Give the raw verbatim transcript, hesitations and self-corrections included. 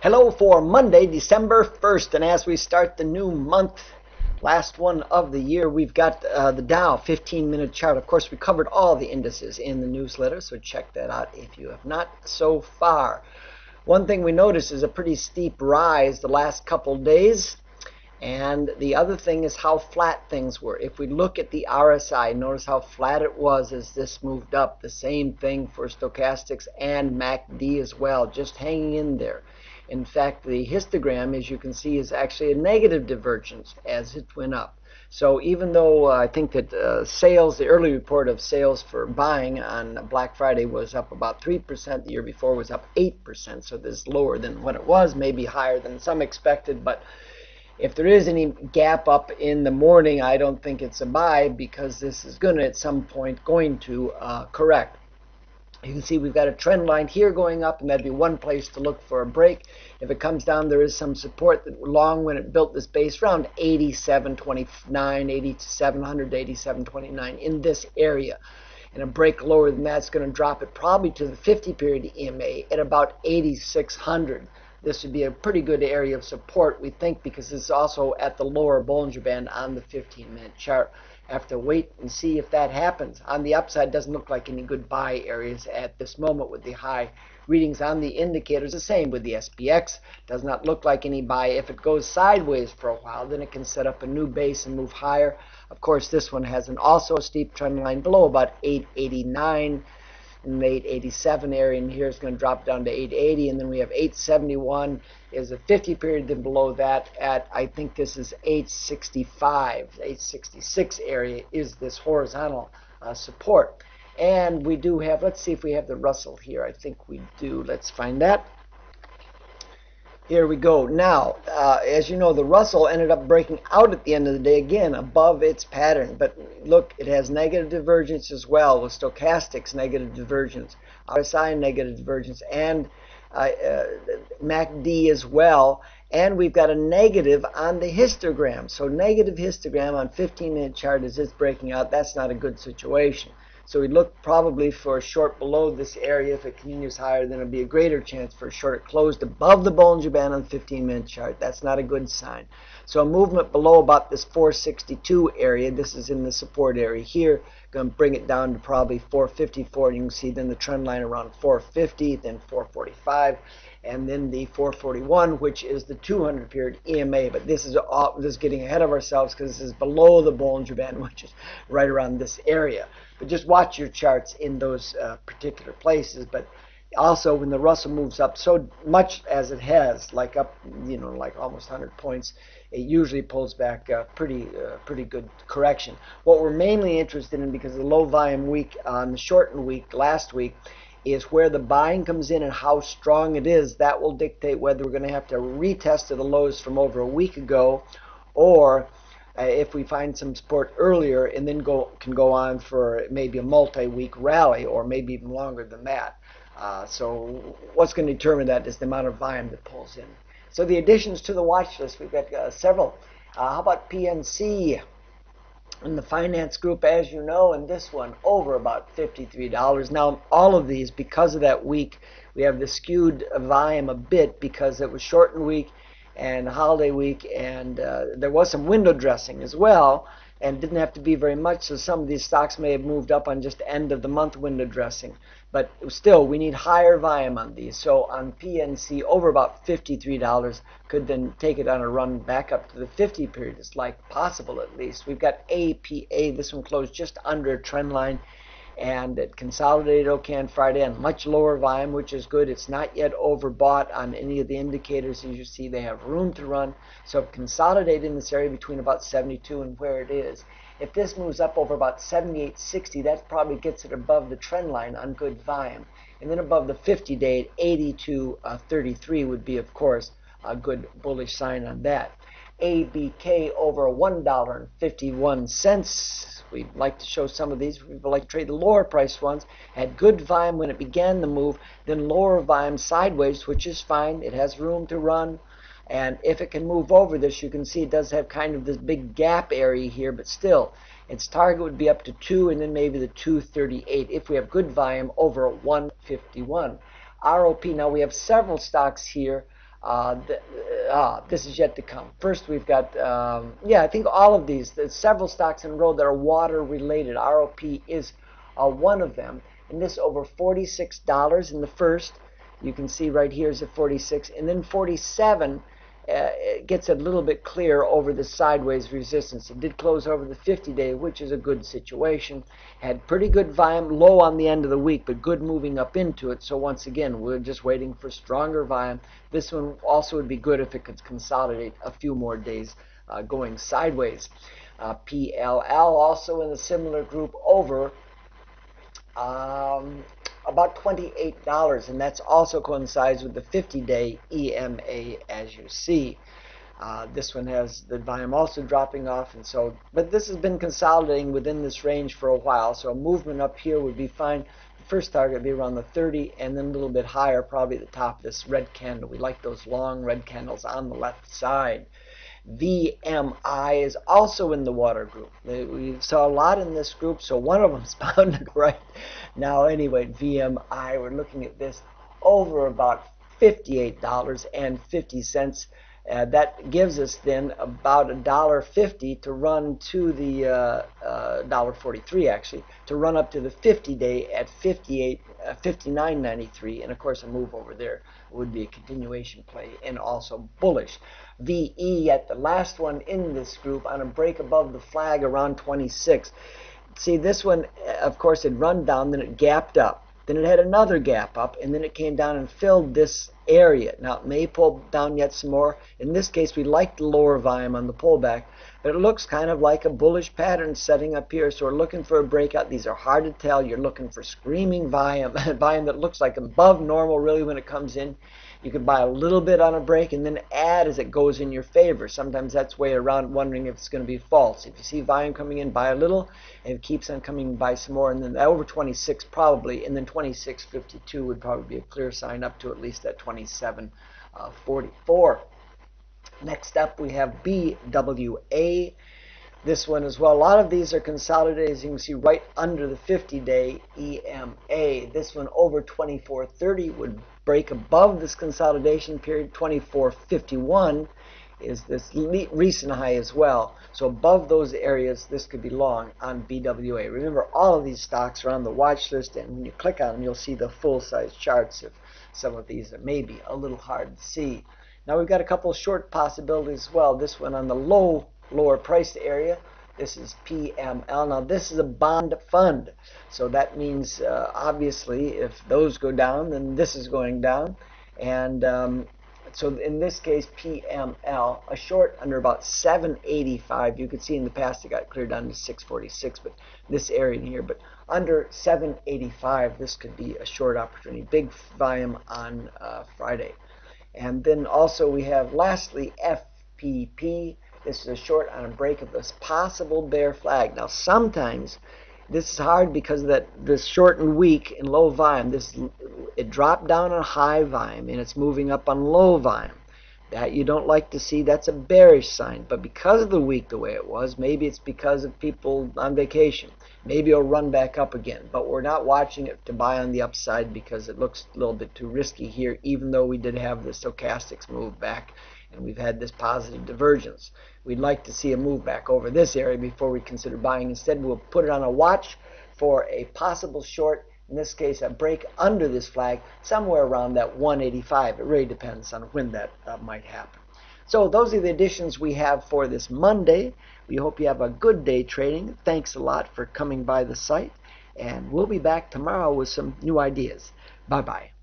Hello for Monday, December first, and as we start the new month, last one of the year, we've got uh, the Dow fifteen minute chart. Of course, we covered all the indices in the newsletter, so check that out if you have not so far. One thing we notice is a pretty steep rise the last couple days, and the other thing is how flat things were. If we look at the R S I, notice how flat it was as this moved up. The same thing for stochastics and M A C D as well, just hanging in there. In fact, the histogram, as you can see, is actually a negative divergence as it went up. So even though uh, I think that uh, sales, the early report of sales for buying on Black Friday was up about three percent, the year before was up eight percent. So this is lower than what it was, maybe higher than some expected. But if there is any gap up in the morning, I don't think it's a buy, because this is going to at some point going to uh, correct. You can see we've got a trend line here going up, and that'd be one place to look for a break. If it comes down, there is some support that long when it built this base around eighty-seven twenty-nine, eighty-seven hundred to eighty-seven twenty-nine in this area. And a break lower than that's going to drop it probably to the fifty period E M A at about eighty-six hundred. This would be a pretty good area of support, we think, because this is also at the lower Bollinger Band on the fifteen minute chart. Have to wait and see if that happens. On the upside, doesn't look like any good buy areas at this moment with the high readings on the indicators. The same with the S P X. Does not look like any buy. If it goes sideways for a while, then it can set up a new base and move higher. Of course, this one has an also a steep trend line below about eight eighty-nine in the eight eighty-seven area, and here it's going to drop down to eight eighty, and then we have eight seventy-one is a fifty period, then below that at, I think this is eight sixty-five, eight sixty-six area is this horizontal uh, support. And we do have, let's see if we have the Russell here. I think we do. Let's find that. Here we go. Now, uh, as you know, the Russell ended up breaking out at the end of the day, again, above its pattern. But look, it has negative divergence as well, with stochastics negative divergence, R S I negative divergence, and uh, uh, M A C D as well. And we've got a negative on the histogram. So negative histogram on fifteen minute chart as it's breaking out. That's not a good situation. So we look probably for a short below this area. If it continues higher, then it'll be a greater chance for a short. It closed above the Bollinger Band on the fifteen minute chart. That's not a good sign. So a movement below about this four sixty-two area. This is in the support area here. Going to bring it down to probably four fifty-four. You can see then the trend line around four fifty, then four forty-five, and then the four forty-one, which is the two hundred period E M A. But this is all, this is getting ahead of ourselves because this is below the Bollinger Band, which is right around this area. But just watch your charts in those uh, particular places. But also, when the Russell moves up so much as it has, like up, you know, like almost one hundred points, it usually pulls back a pretty, uh, pretty good correction. What we're mainly interested in, because of the low volume week on the shortened week last week, is where the buying comes in and how strong it is. That will dictate whether we're going to have to retest to the lows from over a week ago, or Uh, if we find some support earlier and then go can go on for maybe a multi-week rally, or maybe even longer than that. Uh, so what's going to determine that is the amount of volume that pulls in. So the additions to the watch list, we've got uh, several. Uh, how about P N C in the finance group, as you know, and this one over about fifty-three dollars. Now all of these, because of that week, we have the skewed volume a bit because it was shortened week and holiday week, and uh, there was some window dressing as well, and didn't have to be very much, so some of these stocks may have moved up on just end of the month window dressing. But still, we need higher volume on these. So on P N C, over about fifty-three dollars, could then take it on a run back up to the fifty period. It's like possible at least. We've got A P A. This one closed just under a trend line, and it consolidated okay on Friday on much lower volume, which is good. It's not yet overbought on any of the indicators. As you see, they have room to run. So consolidate in this area between about seventy-two and where it is. If this moves up over about seventy-eight sixty, that probably gets it above the trend line on good volume. And then above the fifty day at eighty-two thirty-three would be, of course, a good bullish sign on that. A B K over one dollar and fifty-one cents. We'd like to show some of these. We'd like to trade the lower price ones. Had good volume when it began the move, then lower volume sideways, which is fine. It has room to run. And if it can move over this, you can see it does have kind of this big gap area here, but still, its target would be up to two, and then maybe the two thirty-eight if we have good volume over one fifty-one. R O P, now we have several stocks here Uh, th uh, this is yet to come. First, we've got, um, yeah, I think all of these, there's several stocks in a row that are water related. R O P is uh, one of them. And this over forty-six dollars in the first. You can see right here is at forty-six, and then forty-seven. Uh, it gets a little bit clear over the sideways resistance. It did close over the fifty day, which is a good situation. Had pretty good volume, low on the end of the week, but good moving up into it. So once again, we're just waiting for stronger volume. This one also would be good if it could consolidate a few more days uh, going sideways. Uh, P L L also in a similar group over um, about twenty-eight dollars, and that's also coincides with the fifty day E M A, as you see. Uh, this one has the volume also dropping off, and so, but this has been consolidating within this range for a while, so a movement up here would be fine. The first target would be around the thirty, and then a little bit higher, probably at the top of this red candle. We like those long red candles on the left side. V M I is also in the water group. We saw a lot in this group, so one of them's bounded right now. Anyway, V M I, we're looking at this over about fifty-eight dollars and fifty cents. Uh, that gives us then about a dollar fifty to run to the uh, uh, dollar forty-three actually to run up to the fifty day at fifty-eight, uh, fifty-nine ninety-three, and of course a move over there would be a continuation play and also bullish. V E at the last one in this group on a break above the flag around twenty-six. See, this one, of course, had run down, then it gapped up. Then it had another gap up, and then it came down and filled this area. Now, it may pull down yet some more. In this case, we like the lower volume on the pullback, but it looks kind of like a bullish pattern setting up here. So we're looking for a breakout. These are hard to tell. You're looking for screaming volume, volume that looks like above normal, really, when it comes in. You can buy a little bit on a break and then add as it goes in your favor. Sometimes that's way around wondering if it's going to be false. If you see volume coming in, buy a little, and it keeps on coming, buy some more, and then over twenty-six probably, and then twenty-six fifty-two would probably be a clear sign up to at least that twenty-seven forty-four. Next up, we have B W A. This one as well. A lot of these are consolidated, as you can see, right under the fifty day E M A. This one over twenty-four thirty would break above this consolidation period. twenty-four fifty-one is this recent high as well. So above those areas, this could be long on B W A. Remember, all of these stocks are on the watch list, and when you click on them, you'll see the full-size charts of some of these that may be a little hard to see. Now we've got a couple of short possibilities as well. This one on the low lower priced area. This is P M L. Now this is a bond fund, so that means uh, obviously if those go down, then this is going down, and um, so in this case P M L, a short under about seven eighty-five. You could see in the past it got cleared down to six forty-six, but this area in here, but under seven eighty-five, this could be a short opportunity. Big volume on uh, Friday. And then also we have lastly F P P. This is a short on a break of this possible bear flag. Now sometimes this is hard because of that this short and weak and low volume. This it dropped down on high volume and it's moving up on low volume. That you don't like to see. That's a bearish sign. But because of the week the way it was, maybe it's because of people on vacation. Maybe it'll run back up again. But we're not watching it to buy on the upside because it looks a little bit too risky here, even though we did have the stochastics move back and we've had this positive divergence. We'd like to see a move back over this area before we consider buying. Instead, we'll put it on a watch for a possible short. In this case, a break under this flag, somewhere around that one eighty-five. It really depends on when that uh, might happen. So those are the additions we have for this Monday. We hope you have a good day trading. Thanks a lot for coming by the site. And we'll be back tomorrow with some new ideas. Bye-bye.